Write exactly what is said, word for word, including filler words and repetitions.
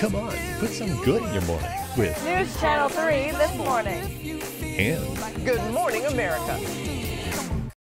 Come on, put some good in your morning with News Channel three this morning. and Good morning, America.